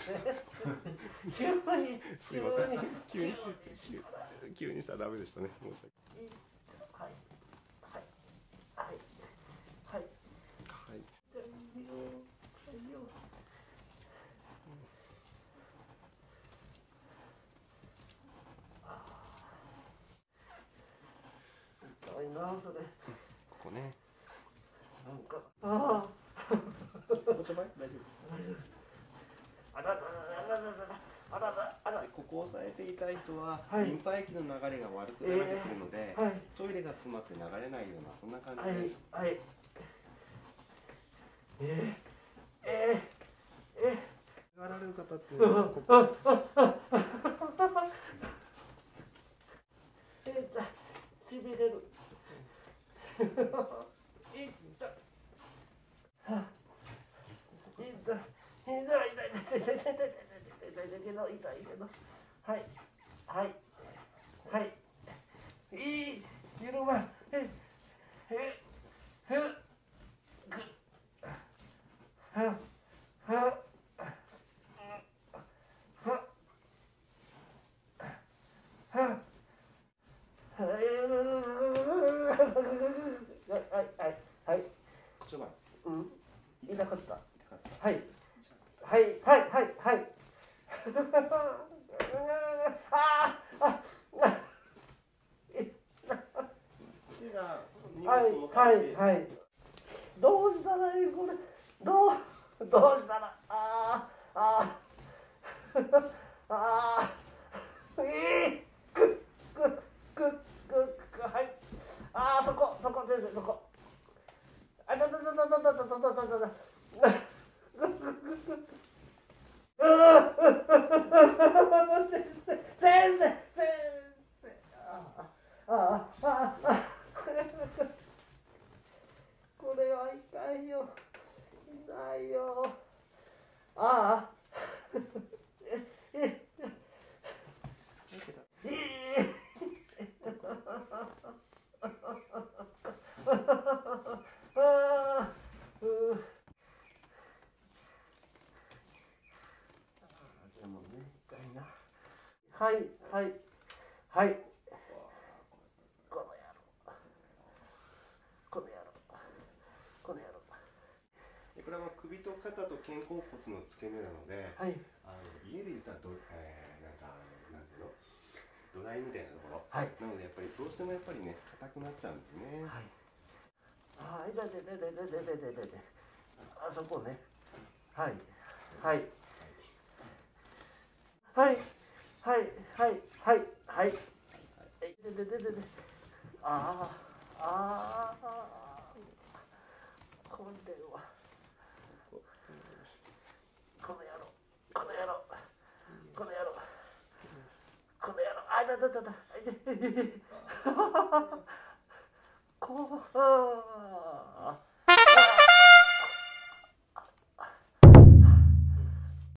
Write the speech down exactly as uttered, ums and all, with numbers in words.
急にすいません。急に急急にしたらダメでしたね。申し訳はいはいはいはいない。はい。 痛いなそれ。 ここね。 なんかああ。 お茶前大丈夫ですか。 あららららららあららあら。 ここを押さえていたい人は、 はい、 リンパ液の流れが悪くなってくるので、 えーはい、 トイレが詰まって流れないようなそんな感じです。 はい、はい、えー、えー、えー、やられる方っていうのはここ。 えー、しびれる。いった。はあ、いった。痛い痛い痛い痛い痛い痛い痛い痛いけど痛いけど。はいはいはいいい緩まええふぐはははははいはいはい口前。 うん痛かった。 痛かった。 はいはいはいはいはいああはいはいはいどうしたらいいこれどうどうしたらああああいいくっくっくっくっはいああそこそこ先生そこあだだだだだだだだだだだ先生先生ああああこれは痛いよ痛いよああええはいはいはいこの野郎この野郎この野郎これは首と肩と肩甲骨の付け根なので、 はい、 あの家で言ったらど、えー、なんかなんていうの土台みたいなところ、 はい、 なのでやっぱりどうしてもやっぱりね硬くなっちゃうんですね。 はい、ああ痛い痛い痛い痛い痛い痛い痛いあそこねはいはいはいはいはいはいはいでででででああああこれはこの野郎この野郎この野郎この野郎あいたたたたこうああ